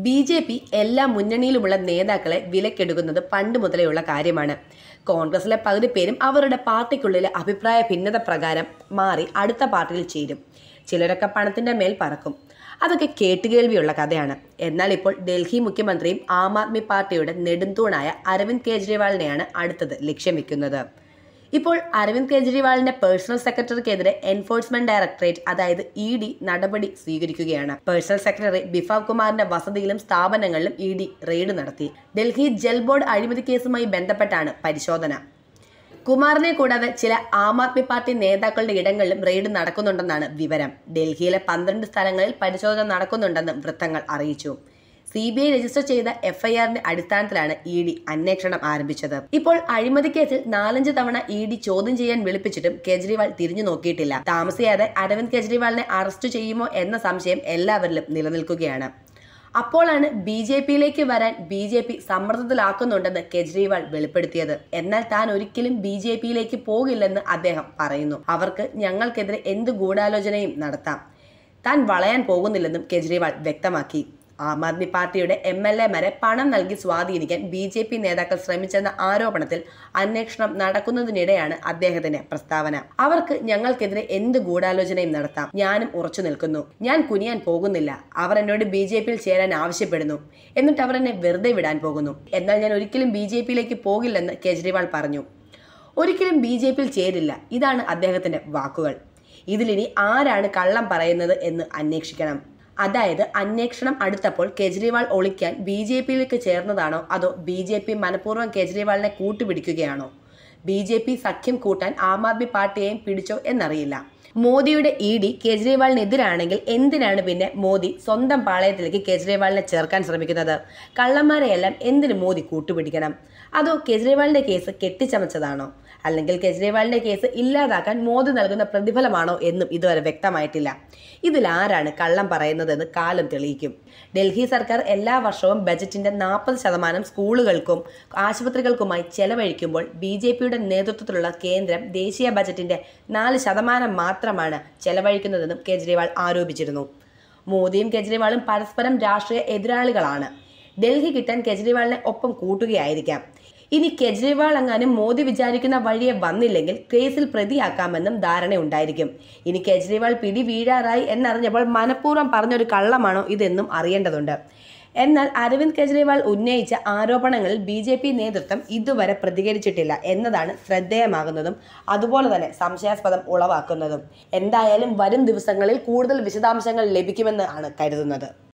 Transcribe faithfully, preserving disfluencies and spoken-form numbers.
B J P എല്ലാ മുന്നണിയിലുമുള്ള നേതാക്കളെ വിലക്കെടുക്കുന്നത് പണ്ട് മുതലെയുള്ള കാര്യമാണ്. കോൺഗ്രസിലെ പകുതി പേരും അവരുടെ പാർട്ടിക്കുള്ളിലെ അഭിപ്രായ ഭിന്നത പ്രകാരം മാറി അടുത്ത പാർട്ടിയിൽ ചേരും. ചിലരൊക്കെ പണത്തിന്റെ മേൽ പറക്കും. അതൊക്കെ കേട്ടുകേൾവിയുള്ള കഥയാണ്. എന്നാൽ ഇപ്പോൾ ഡൽഹി മുഖ്യമന്ത്രിയും ആം ആദ്മി പാർട്ടിയുടെ നെടുംതൂണായ അരവിന്ദ് കെജ്രിവാളിനെയാണ് അടുത്തത് ലക്ഷ്യം വെക്കുന്നത്. ഇപ്പോൾ അരവിന്ദ് കെജ്രിവാളിന്റെ പേഴ്സണൽ സെക്രട്ടറിക്കെതിരെ എൻഫോഴ്സ്മെന്റ് ഡയറക്ടറേറ്റ് അതായത് ഇ ഡി നടപടി സ്വീകരിക്കുകയാണ്. പേഴ്സണൽ സെക്രട്ടറി ബിഫാവ് കുമാറിന്റെ വസതിയിലും സ്ഥാപനങ്ങളിലും ഇ ഡി റെയ്ഡ് നടത്തി. ഡൽഹി ജൽ ബോർഡ് അഴിമതി കേസുമായി ബന്ധപ്പെട്ടാണ് പരിശോധന. കുമാറിനെ കൂടാതെ ചില ആം ആദ്മി പാർട്ടി നേതാക്കളുടെ ഇടങ്ങളിലും റെയ്ഡ് നടക്കുന്നുണ്ടെന്നാണ് വിവരം. ഡൽഹിയിലെ പന്ത്രണ്ട് സ്ഥലങ്ങളിൽ പരിശോധന നടക്കുന്നുണ്ടെന്ന് വൃത്തങ്ങൾ അറിയിച്ചു. സി ബി ഐ രജിസ്റ്റർ ചെയ്ത എഫ് ഐ ആറിന്റെ അടിസ്ഥാനത്തിലാണ് ഇ ഡി അന്വേഷണം ആരംഭിച്ചത്. ഇപ്പോൾ അഴിമതി കേസിൽ നാലഞ്ച് തവണ ഇ ഡി ചോദ്യം ചെയ്യാൻ വിളിപ്പിച്ചിട്ടും കെജ്രിവാൾ തിരിഞ്ഞു നോക്കിയിട്ടില്ല. താമസിയാതെ അരവിന്ദ് കെജ്രിവാളിനെ അറസ്റ്റ് ചെയ്യുമോ എന്ന സംശയം എല്ലാവരിലും നിലനിൽക്കുകയാണ്. അപ്പോഴാണ് ബി ജെ പിയിലേക്ക് വരാൻ ബി ജെ പി സമ്മർദ്ദത്തിലാക്കുന്നുണ്ടെന്ന് കെജ്രിവാൾ വെളിപ്പെടുത്തിയത്. എന്നാൽ താൻ ഒരിക്കലും ബി ജെ പിയിലേക്ക് പോകില്ലെന്ന് അദ്ദേഹം പറയുന്നു. അവർക്ക് ഞങ്ങൾക്കെതിരെ എന്ത് ഗൂഢാലോചനയും നടത്താം. താൻ വളയാൻ പോകുന്നില്ലെന്നും കെജ്രിവാൾ വ്യക്തമാക്കി. ആം ആദ്മി പാർട്ടിയുടെ എം എൽ എമാരെ പണം നൽകി സ്വാധീനിക്കാൻ ബി ജെ പി നേതാക്കൾ ശ്രമിച്ചെന്ന ആരോപണത്തിൽ അന്വേഷണം നടക്കുന്നതിനിടെയാണ് അദ്ദേഹത്തിന്റെ പ്രസ്താവന. അവർക്ക് ഞങ്ങൾക്കെതിരെ എന്ത് ഗൂഢാലോചനയും നടത്താം. ഞാനും ഉറച്ചു നിൽക്കുന്നു. ഞാൻ കുനിയാൻ പോകുന്നില്ല. അവർ എന്നോട് ബി ജെ പിയിൽ ചേരാൻ ആവശ്യപ്പെടുന്നു. എന്നിട്ട് അവർ എന്നെ വെറുതെ വിടാൻ പോകുന്നു. എന്നാൽ ഞാൻ ഒരിക്കലും ബി ജെ പിയിലേക്ക് പോകില്ലെന്ന് കെജ്രിവാൾ പറഞ്ഞു. ഒരിക്കലും ബി ജെ പിയിൽ ചേരില്ല. ഇതാണ് അദ്ദേഹത്തിന്റെ വാക്കുകൾ. ഇതിലിനി ആരാണ് കള്ളം പറയുന്നത് എന്ന് അന്വേഷിക്കണം. അതായത് അന്വേഷണം അടുത്തപ്പോൾ കെജ്രിവാൾ ഒളിക്കാൻ ബി ജെ പിയിലേക്ക് ചേർന്നതാണോ അതോ ബി ജെ പി മനഃപൂർവ്വം കെജ്രിവാളിനെ കൂട്ടുപിടിക്കുകയാണോ? ബി ജെ പി സഖ്യം കൂട്ടാൻ ആം ആദ്മി പാർട്ടിയെയും പിടിച്ചോ എന്നറിയില്ല. മോദിയുടെ ഇ ഡി കെജ്രിവാളിനെതിരാണെങ്കിൽ എന്തിനാണ് പിന്നെ മോദി സ്വന്തം പാളയത്തിലേക്ക് കെജ്രിവാളിനെ ചേർക്കാൻ ശ്രമിക്കുന്നത്? കള്ളന്മാരെയെല്ലാം എന്തിന് മോദി കൂട്ടുപിടിക്കണം? അതോ കെജ്രിവാളിന്റെ കേസ് കെട്ടിച്ചമച്ചതാണോ? അല്ലെങ്കിൽ കെജ്രിവാളിന്റെ കേസ് ഇല്ലാതാക്കാൻ മോദി നൽകുന്ന പ്രതിഫലമാണോ എന്നും ഇതുവരെ വ്യക്തമായിട്ടില്ല. ഇതിലാരാണ് കള്ളം പറയുന്നതെന്ന് കാലം തെളിയിക്കും. ഡൽഹി സർക്കാർ എല്ലാ വർഷവും ബജറ്റിന്റെ നാൽപ്പത് ശതമാനം സ്കൂളുകൾക്കും ആശുപത്രികൾക്കുമായി ചെലവഴിക്കുമ്പോൾ ബി ജെ പിയുടെ നേതൃത്വത്തിലുള്ള കേന്ദ്രം ദേശീയ ബജറ്റിന്റെ നാല് ശതമാനം മാത്രമാണ് ചെലവഴിക്കുന്നതെന്നും കെജ്രിവാൾ ആരോപിച്ചിരുന്നു. മോദിയും കെജ്രിവാളും പരസ്പരം രാഷ്ട്രീയ എതിരാളികളാണ്. ഡൽഹി കിട്ടാൻ കെജ്രിവാളിനെ ഒപ്പം കൂട്ടുകയായിരിക്കാം. ഇനി കെജ്രിവാൾ എങ്ങാനും മോദി വിചാരിക്കുന്ന വഴിയെ വന്നില്ലെങ്കിൽ കേസിൽ പ്രതിയാക്കാമെന്നും ധാരണയുണ്ടായിരിക്കും. ഇനി കെജ്രിവാൾ പിടി വീഴാറായി എന്നറിഞ്ഞപ്പോൾ മനഃപൂർവ്വം പറഞ്ഞൊരു കള്ളമാണോ ഇതെന്നും അറിയേണ്ടതുണ്ട്. എന്നാൽ അരവിന്ദ് കെജ്രിവാൾ ഉന്നയിച്ച ആരോപണങ്ങളിൽ ബി ജെ പി നേതൃത്വം ഇതുവരെ പ്രതികരിച്ചിട്ടില്ല എന്നതാണ് ശ്രദ്ധേയമാകുന്നതും അതുപോലെ തന്നെ സംശയാസ്പദം ഉളവാക്കുന്നതും. എന്തായാലും വരും ദിവസങ്ങളിൽ കൂടുതൽ വിശദാംശങ്ങൾ ലഭിക്കുമെന്ന് ആണ് കരുതുന്നത്.